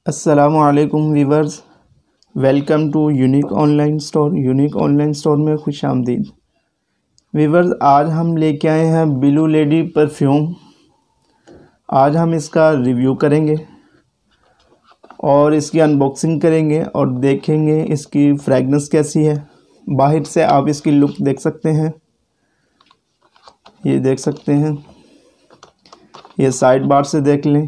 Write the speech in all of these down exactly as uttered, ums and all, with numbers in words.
अस्सलामुअलैकुम viewers, welcome to unique online store. Unique online store में खुश आमदीद। वीवर्स, आज हम लेके आए हैं ब्लू लेडी परफ्यूम। आज हम इसका रिव्यू करेंगे और इसकी अनबॉक्सिंग करेंगे और देखेंगे इसकी फ्रेगनेंस कैसी है। बाहर से आप इसकी लुक देख सकते हैं, ये देख सकते हैं। ये साइड बार से देख लें,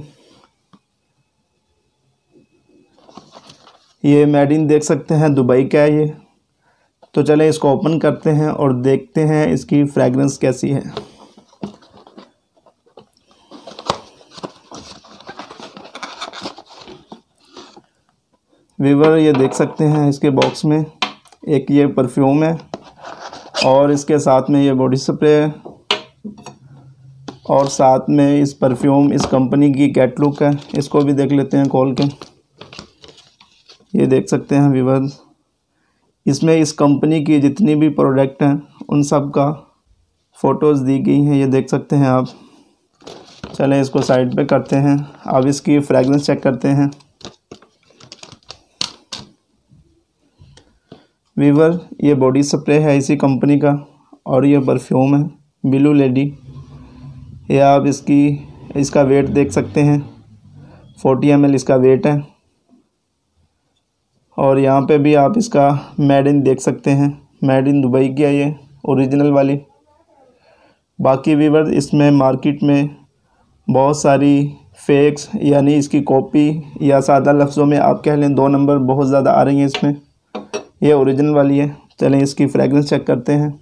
ये मेड इन देख सकते हैं, दुबई का है ये। तो चलें इसको ओपन करते हैं और देखते हैं इसकी फ्रेगरेंस कैसी है। वीवर, ये देख सकते हैं इसके बॉक्स में एक ये परफ्यूम है और इसके साथ में ये बॉडी स्प्रे है और साथ में इस परफ्यूम इस कंपनी की कैटलॉग है। इसको भी देख लेते हैं खोल के। ये देख सकते हैं व्यूअर्स, इसमें इस कंपनी की जितनी भी प्रोडक्ट हैं उन सब का फ़ोटोज़ दी गई हैं, ये देख सकते हैं आप। चलें इसको साइड पे करते हैं, अब इसकी फ्रेगरेंस चेक करते हैं। व्यूअर, ये बॉडी स्प्रे है इसी कंपनी का और ये परफ्यूम है ब्लू लेडी। ये आप इसकी इसका वेट देख सकते हैं, चालीस एम एल इसका वेट है। और यहाँ पे भी आप इसका मेड इन देख सकते हैं, मेड इन दुबई की है ये ओरिजिनल वाली। बाकी व्यूअर्स, इसमें मार्केट में बहुत सारी फेक्स यानी इसकी कॉपी या सादा लफ्ज़ों में आप कह लें दो नंबर बहुत ज़्यादा आ रही हैं इसमें। ये ओरिजिनल वाली है। चलें इसकी फ्रेगरेंस चेक करते हैं।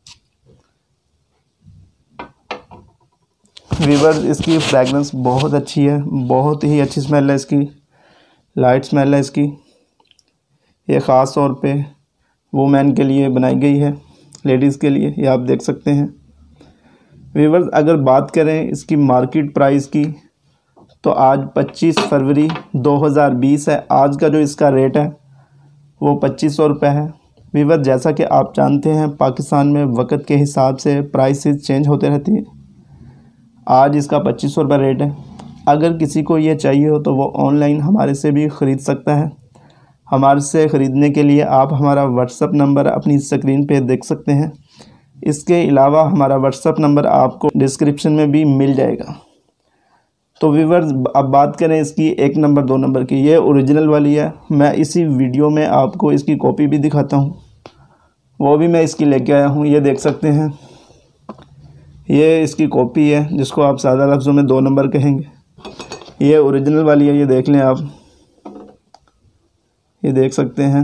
व्यूअर्स, इसकी फ्रेगरेंस बहुत अच्छी है, बहुत ही अच्छी स्मेल है इसकी, लाइट स्मेल है इसकी। ये ख़ास तौर पे वुमेन के लिए बनाई गई है, लेडीज़ के लिए, ये आप देख सकते हैं। व्यूअर्स, अगर बात करें इसकी मार्केट प्राइस की तो आज पच्चीस फरवरी दो हज़ार बीस है। आज का जो इसका रेट है वो पच्चीस सौ रुपये है। व्यूअर्स, जैसा कि आप जानते हैं पाकिस्तान में वक्त के हिसाब से प्राइसेस चेंज होते रहती हैं। आज इसका पच्चीस सौ रुपये रेट है। अगर किसी को ये चाहिए हो तो वो ऑनलाइन हमारे से भी ख़रीद सकता है। हमारे से ख़रीदने के लिए आप हमारा व्हाट्सअप नंबर अपनी स्क्रीन पे देख सकते हैं। इसके अलावा हमारा व्हाट्सअप नंबर आपको डिस्क्रिप्शन में भी मिल जाएगा। तो व्यूअर्स, अब बात करें इसकी एक नंबर दो नंबर की, ये ओरिजिनल वाली है। मैं इसी वीडियो में आपको इसकी कॉपी भी दिखाता हूँ, वो भी मैं इसकी लेके आया हूँ। ये देख सकते हैं, ये इसकी कॉपी है जिसको आप सादा लफ्ज़ों में दो नंबर कहेंगे। ये ओरिजिनल वाली है, ये देख लें आप, ये देख सकते हैं।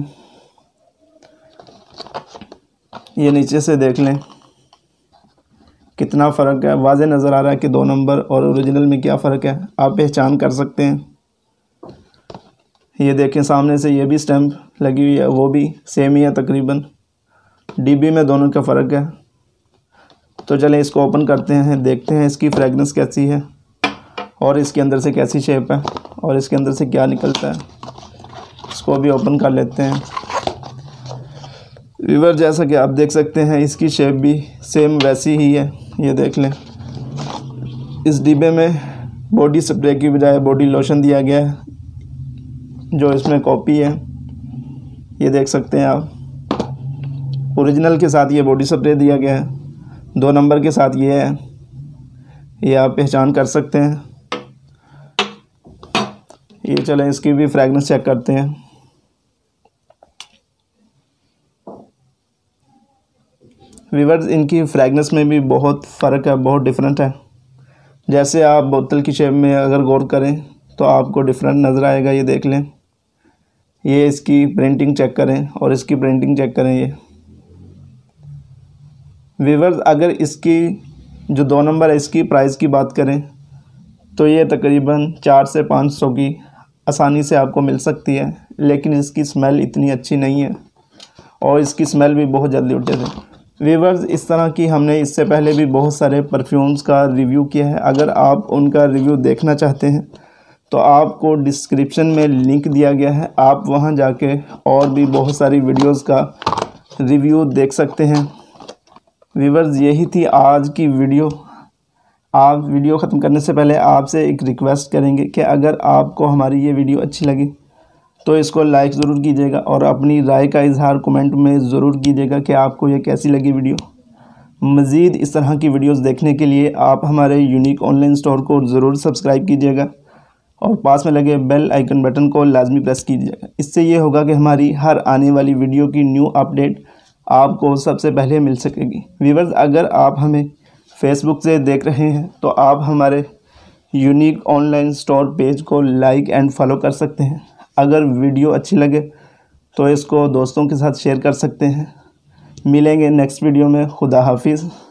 ये नीचे से देख लें कितना फ़र्क है, वाज़े नज़र आ रहा है कि दो नंबर और ओरिजिनल में क्या फ़र्क है, आप पहचान कर सकते हैं। ये देखें सामने से ये भी स्टैम्प लगी हुई है, वो भी सेम ही है तकरीबन, डीबी में दोनों का फ़र्क है। तो चलें इसको ओपन करते हैं, देखते हैं इसकी फ्रेगरेंस कैसी है और इसके अंदर से कैसी शेप है और इसके अंदर से क्या निकलता है। इसको भी ओपन कर लेते हैं। व्यूअर, जैसा कि आप देख सकते हैं इसकी शेप भी सेम वैसी ही है, ये देख लें। इस डिब्बे में बॉडी स्प्रे की बजाय बॉडी लोशन दिया गया है, जो इसमें कॉपी है, ये देख सकते हैं आप। ओरिजिनल के साथ ये बॉडी स्प्रे दिया गया है, दो नंबर के साथ ये है, ये आप पहचान कर सकते हैं। ये चलें इसकी भी फ्रेगरेंस चेक करते हैं। व्यूअर्स, इनकी फ्रेगरेंस में भी बहुत फ़र्क है, बहुत डिफरेंट है। जैसे आप बोतल की शेप में अगर गौर करें तो आपको डिफरेंट नज़र आएगा, ये देख लें। ये इसकी प्रिंटिंग चेक करें और इसकी प्रिंटिंग चेक करें। ये व्यूअर्स, अगर इसकी जो दो नंबर है इसकी प्राइस की बात करें तो ये तकरीबन चार से पाँच सौ की आसानी से आपको मिल सकती है, लेकिन इसकी स्मेल इतनी अच्छी नहीं है और इसकी स्मेल भी बहुत जल्दी उठ जाती है। व्यूअर्स, इस तरह की हमने इससे पहले भी बहुत सारे परफ्यूम्स का रिव्यू किया है। अगर आप उनका रिव्यू देखना चाहते हैं तो आपको डिस्क्रिप्शन में लिंक दिया गया है, आप वहां जाके और भी बहुत सारी वीडियोस का रिव्यू देख सकते हैं। व्यूअर्स, यही थी आज की वीडियो। आप वीडियो ख़त्म करने से पहले आपसे एक रिक्वेस्ट करेंगे कि अगर आपको हमारी ये वीडियो अच्छी लगी तो इसको लाइक ज़रूर कीजिएगा और अपनी राय का इजहार कमेंट में ज़रूर कीजिएगा कि आपको ये कैसी लगी वीडियो। मज़ीद इस तरह की वीडियोस देखने के लिए आप हमारे यूनिक ऑनलाइन स्टोर को ज़रूर सब्सक्राइब कीजिएगा और पास में लगे बेल आइकन बटन को लाजमी प्रेस कीजिएगा। इससे ये होगा कि हमारी हर आने वाली वीडियो की न्यू अपडेट आपको सबसे पहले मिल सकेगी। व्यूअर्स, अगर आप हमें फेसबुक से देख रहे हैं तो आप हमारे यूनिक ऑनलाइन स्टोर पेज को लाइक एंड फॉलो कर सकते हैं। अगर वीडियो अच्छी लगे तो इसको दोस्तों के साथ शेयर कर सकते हैं। मिलेंगे नेक्स्ट वीडियो में। खुदा हाफिज़।